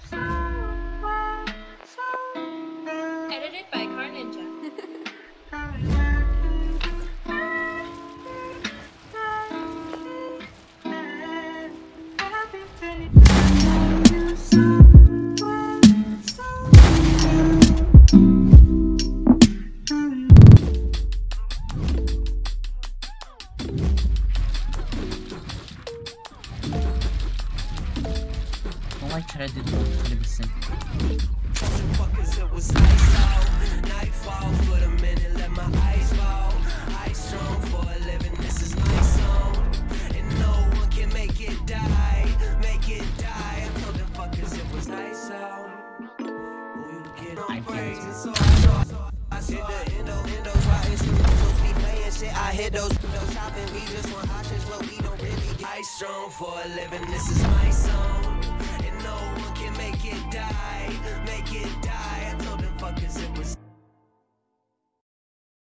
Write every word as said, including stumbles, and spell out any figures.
Edited by Car Ninja. Don't like try to do try to be simple. It was nice out. Nightfall for the minute, let my eyes fall. I strong for a living, this is my song. And no one can make it die, make it die. I told the fuckers it was nice out. Who you get on crazy, so I saw. I hit the endo, endos, why instrumentals be playing shit. I hit those windows shopping, we just want options, but we don't really get. I strong for a living, this is my song. And no one can make it die, make it die.